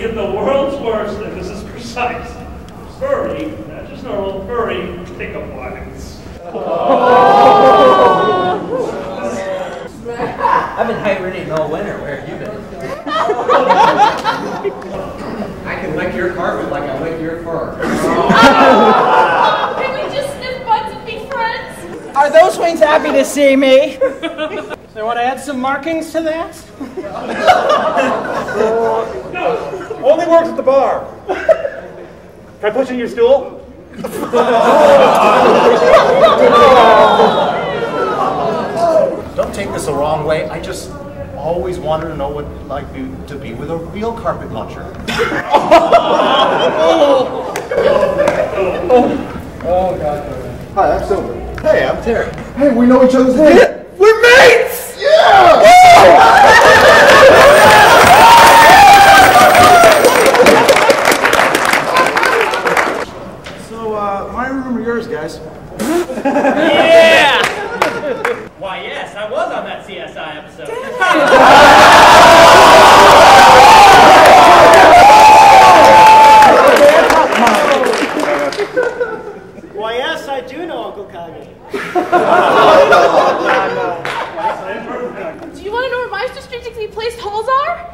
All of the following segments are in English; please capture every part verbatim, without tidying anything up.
In the world's worst, and this is precise, furry, not just normal, furry pickup lines. I've been hibernating all winter. Where have you been? I can lick your carpet like I lick your fur. Oh, can we just sniff butts and be friends? Are those wings happy to see me? They want to add some markings to that? No! Only works at the bar. Try pushing your stool. Don't take this the wrong way. I just always wanted to know what it'd like be, to be with a real carpet muncher. Oh, oh God. Hi, I'm Silver. Hey, I'm Terry. Hey, we know each other's names. We're mates! Yeah! So, uh, my room or yours, guys? Yeah! Why, yes, I was on that C S I episode. Why, yes, I do know Uncle Kage. Do you want to know where my restrictions be placed holes are?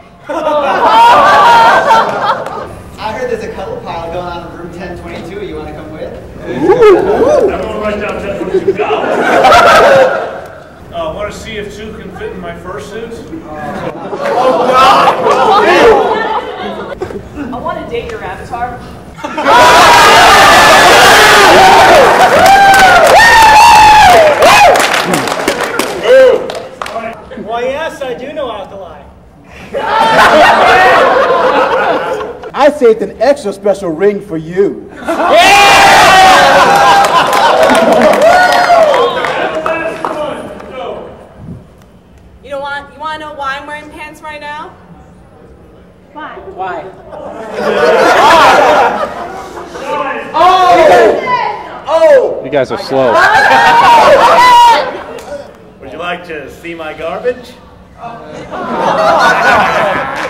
I heard there's a cuddle pile going on in room ten twenty-two. You want to come with? Everyone write down ten twenty-two, go! Uh, want to see if two can fit in my fursuit? Oh, God! I want to date your avatar. Why, yes, I do know Alkali. I saved an extra special ring for you. You don't want, you want to know why I'm wearing pants right now? Why? Why? Oh! You guys are slow. Would you like to see my garbage?